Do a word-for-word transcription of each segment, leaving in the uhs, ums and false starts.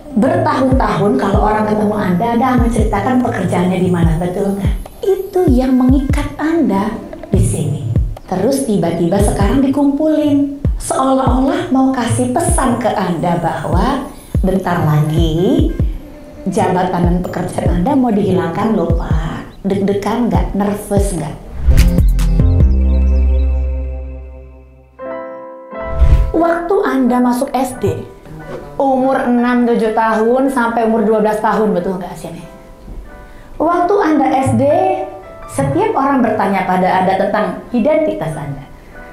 Bertahun-tahun kalau orang ketemu Anda, Anda menceritakan pekerjaannya di mana, betul nggak? Itu yang mengikat Anda di sini. Terus tiba-tiba sekarang dikumpulin, seolah-olah mau kasih pesan ke Anda bahwa bentar lagi jabatan dan pekerjaan Anda mau dihilangkan loh Pak. Deg-degan nggak? Nervous nggak? Waktu Anda masuk S D, umur enam tujuh tahun sampai umur dua belas tahun, betul nggak sini? Waktu Anda S D, setiap orang bertanya pada Anda tentang identitas Anda.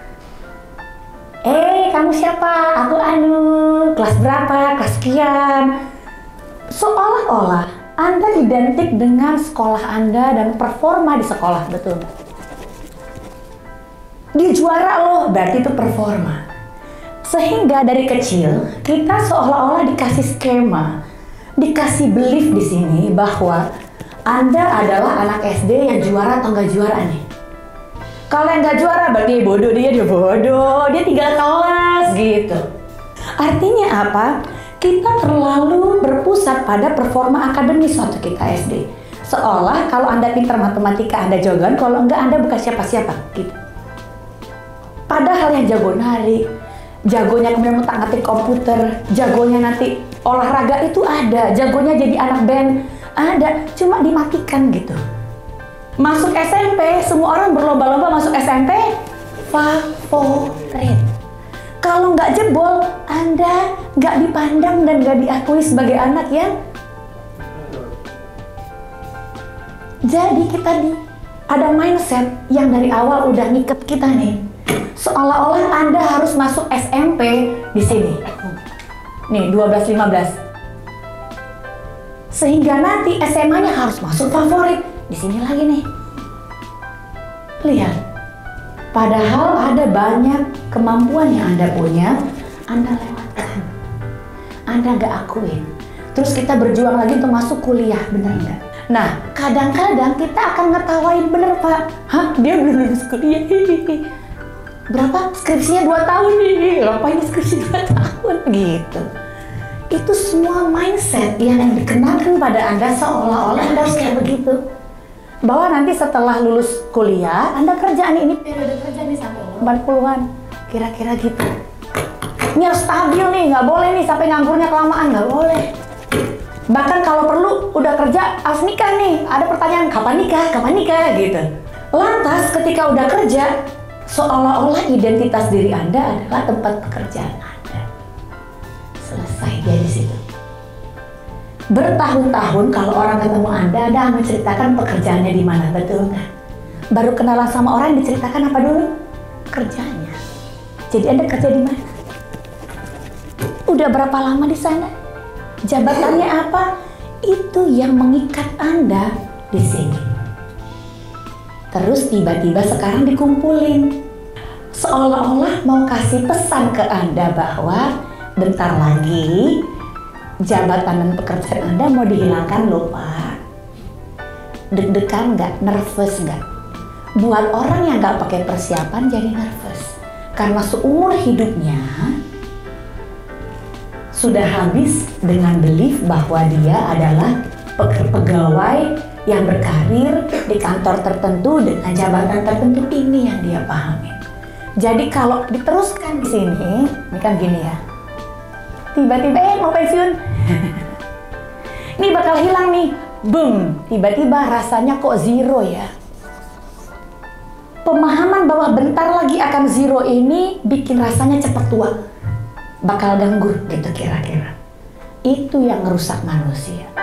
Eh, kamu siapa? Aku Anu, kelas berapa? Kelas sekian. Seolah-olah Anda identik dengan sekolah Anda dan performa di sekolah, betul nggak? Dia juara loh, berarti itu performa. Sehingga dari kecil kita seolah-olah dikasih skema, dikasih belief di sini bahwa Anda adalah anak S D yang juara atau nggak juara nih. Kalau yang nggak juara berarti bodoh, dia dia bodoh, dia tinggal kelas gitu. Artinya apa? Kita terlalu berpusat pada performa akademis waktu kita S D. Seolah kalau Anda pintar matematika Anda jagoan, kalau enggak Anda bukan siapa-siapa gitu. Padahal yang jago nari, jagonya kemudian ngutak-ngatik komputer, jagonya nanti olahraga itu ada, jagonya jadi anak band ada, cuma dimatikan gitu. Masuk S M P, semua orang berlomba-lomba masuk S M P favorit. Kalau nggak jebol, Anda nggak dipandang dan nggak diakui sebagai anak yang jadi kita di ada mindset yang dari awal udah ngikat kita nih. Seolah-olah Anda harus masuk S M P di sini. Nih, dua belas lima belas. Sehingga nanti S M A-nya harus masuk favorit. Di sini lagi nih. Lihat. Padahal ada banyak kemampuan yang Anda punya, Anda lewatkan. Anda nggak akuin. Terus kita berjuang lagi untuk masuk kuliah, bener nggak? Nah, kadang-kadang kita akan ngetawain, bener Pak. Hah? Dia belum lulus kuliah. Berapa? Skripsinya dua tahun nih. Ngapain skripsi dua tahun? Gitu. Itu semua mindset yang dikenakan pada Anda seolah-olah Anda harus kayak begitu. Bahwa nanti setelah lulus kuliah, Anda kerjaan ini periode kerja nih sampai delapan puluhan. Kira-kira gitu. Ini harus stabil nih, nggak boleh nih sampai nganggurnya kelamaan, nggak boleh. Bahkan kalau perlu udah kerja harus nikah nih. Ada pertanyaan, kapan nikah? Kapan nikah? Gitu. Lantas ketika udah kerja, seolah-olah identitas diri Anda adalah tempat pekerjaan Anda. Selesai dia di situ. Bertahun-tahun kalau orang ketemu Anda, Anda menceritakan pekerjaannya di mana, betul nggak? Baru kenalan sama orang diceritakan apa dulu? Kerjanya. Jadi Anda kerja di mana? Udah berapa lama di sana? Jabatannya apa? Itu yang mengikat Anda di sini. Terus tiba-tiba sekarang dikumpulin. Seolah-olah mau kasih pesan ke Anda bahwa bentar lagi jabatan dan pekerjaan Anda mau dihilangkan loh Pak. Deg-degan nggak? Nervous nggak? Buat orang yang nggak pakai persiapan jadi nervous. Karena seumur hidupnya sudah habis dengan belief bahwa dia adalah pegawai yang berkarir di kantor tertentu dengan jabatan tertentu. Ini yang dia pahami. Jadi kalau diteruskan di sini, ini kan gini ya. Tiba-tiba eh mau pensiun. Ini bakal hilang nih. Boom. Tiba-tiba rasanya kok zero ya. Pemahaman bahwa bentar lagi akan zero ini bikin rasanya cepat tua. Bakal ganggu gitu kira-kira. Itu yang merusak manusia.